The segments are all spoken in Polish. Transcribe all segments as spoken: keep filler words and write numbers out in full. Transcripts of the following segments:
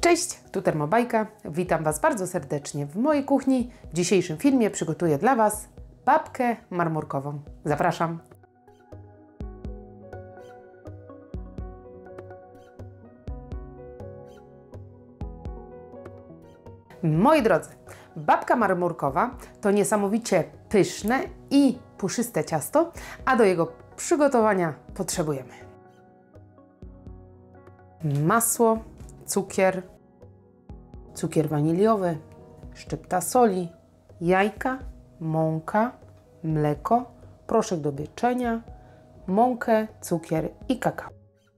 Cześć, tu Termobajka. Witam Was bardzo serdecznie w mojej kuchni. W dzisiejszym filmie przygotuję dla Was babkę marmurkową. Zapraszam. Moi drodzy, babka marmurkowa to niesamowicie pyszne i puszyste ciasto, a do jego przygotowania potrzebujemy masło, cukier, cukier waniliowy, szczypta soli, jajka, mąka, mleko, proszek do pieczenia, mąkę, cukier i kakao.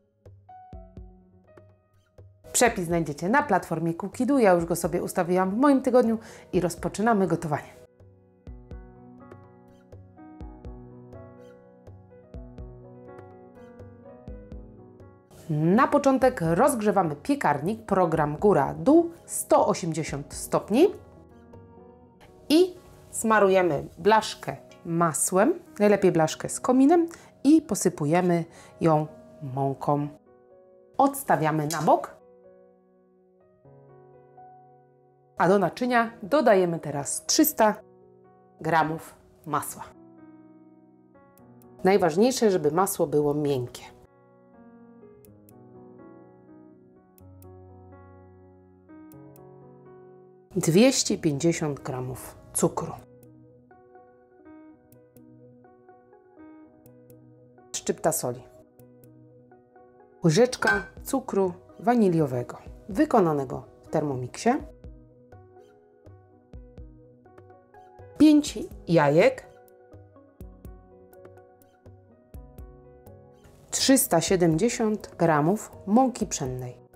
Przepis znajdziecie na platformie Cookido. Ja już go sobie ustawiłam w moim tygodniu i rozpoczynamy gotowanie. Na początek rozgrzewamy piekarnik, program góra-dół, sto osiemdziesiąt stopni i smarujemy blaszkę masłem, najlepiej blaszkę z kominem i posypujemy ją mąką. Odstawiamy na bok, a do naczynia dodajemy teraz trzysta gramów masła. Najważniejsze, żeby masło było miękkie. dwieście pięćdziesiąt gramów cukru. Szczypta soli. Łyżeczka cukru waniliowego wykonanego w Thermomixie. pięć jajek. trzysta siedemdziesiąt gramów mąki pszennej.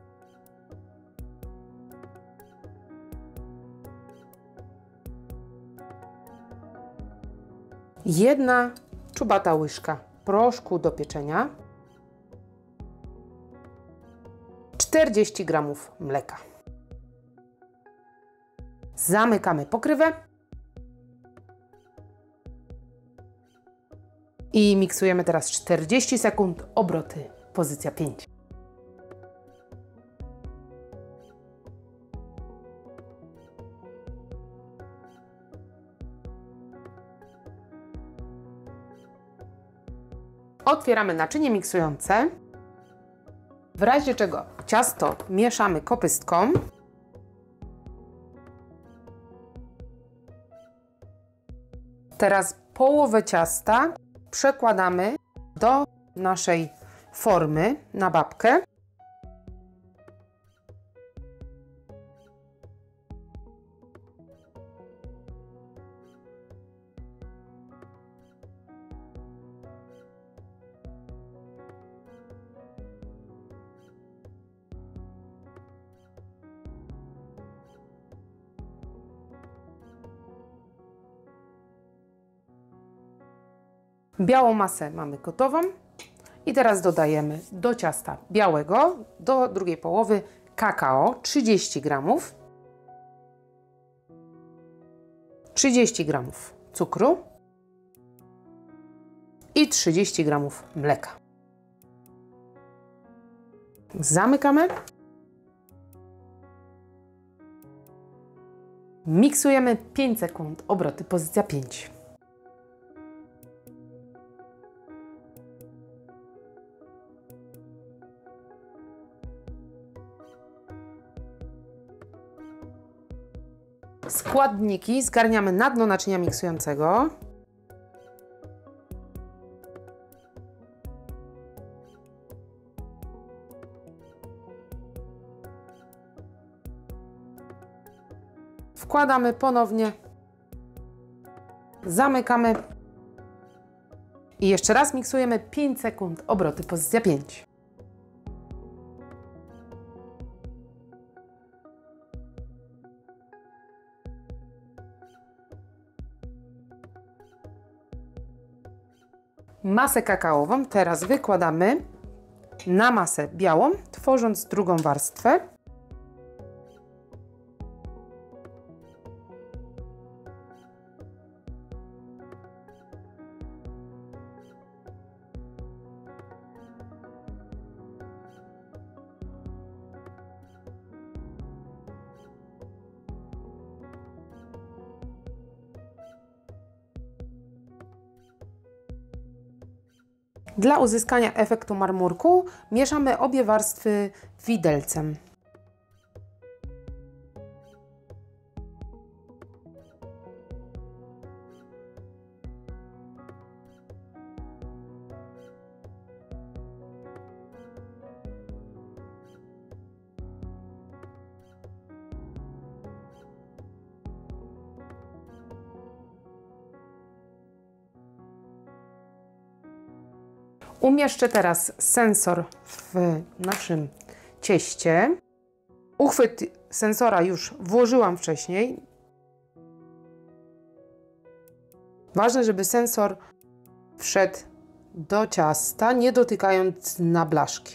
Jedna czubata łyżka proszku do pieczenia. czterdzieści gramów mleka. Zamykamy pokrywę i miksujemy teraz czterdzieści sekund, obroty pozycja pięć. Otwieramy naczynie miksujące, w razie czego ciasto mieszamy kopystką. Teraz połowę ciasta przekładamy do naszej formy na babkę. Białą masę mamy gotową i teraz dodajemy do ciasta białego, do drugiej połowy kakao, trzydzieści gramów, trzydzieści gramów cukru i trzydzieści gramów mleka. Zamykamy. Miksujemy pięć sekund, obroty pozycja pięć. Składniki zgarniamy na dno naczynia miksującego. Wkładamy ponownie. Zamykamy. I jeszcze raz miksujemy pięć sekund, obroty pozycja pięć. Masę kakaową teraz wykładamy na masę białą, tworząc drugą warstwę. Dla uzyskania efektu marmurku mieszamy obie warstwy widelcem. Umieszczę teraz sensor w naszym cieście. Uchwyt sensora już włożyłam wcześniej. Ważne, żeby sensor wszedł do ciasta, nie dotykając na blaszki.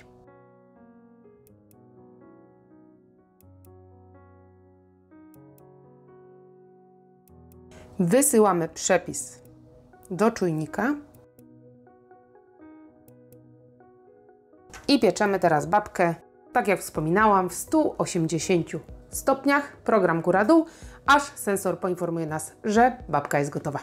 Wysyłamy przepis do czujnika. I pieczemy teraz babkę, tak jak wspominałam, w stu osiemdziesięciu stopniach, program góra-dół, aż sensor poinformuje nas, że babka jest gotowa.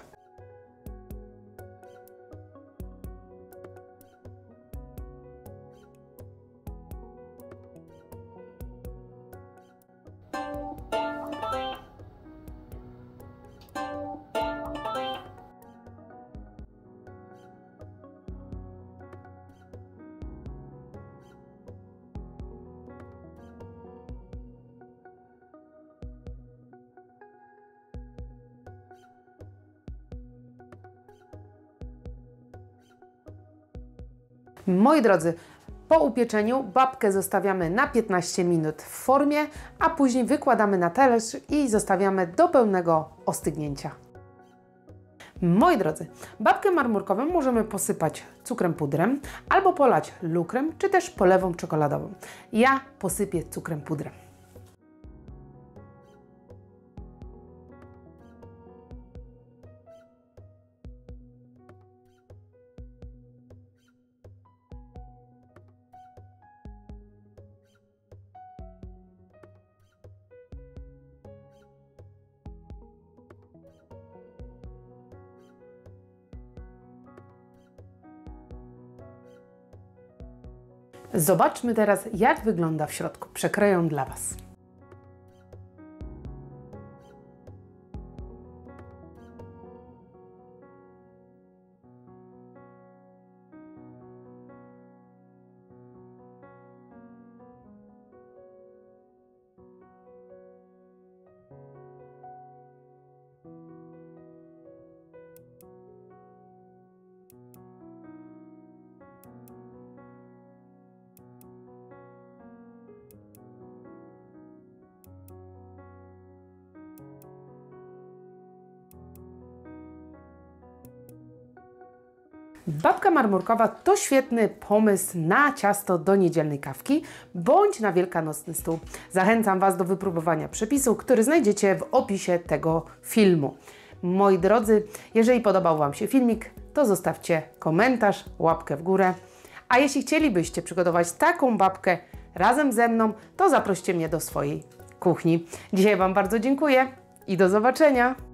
Moi drodzy, po upieczeniu babkę zostawiamy na piętnaście minut w formie, a później wykładamy na talerz i zostawiamy do pełnego ostygnięcia. Moi drodzy, babkę marmurkową możemy posypać cukrem pudrem albo polać lukrem, czy też polewą czekoladową. Ja posypię cukrem pudrem. Zobaczmy teraz, jak wygląda w środku. Przekroję dla Was. Babka marmurkowa to świetny pomysł na ciasto do niedzielnej kawki bądź na wielkanocny stół. Zachęcam Was do wypróbowania przepisu, który znajdziecie w opisie tego filmu. Moi drodzy, jeżeli podobał Wam się filmik, to zostawcie komentarz, łapkę w górę. A jeśli chcielibyście przygotować taką babkę razem ze mną, to zaproście mnie do swojej kuchni. Dzisiaj Wam bardzo dziękuję i do zobaczenia!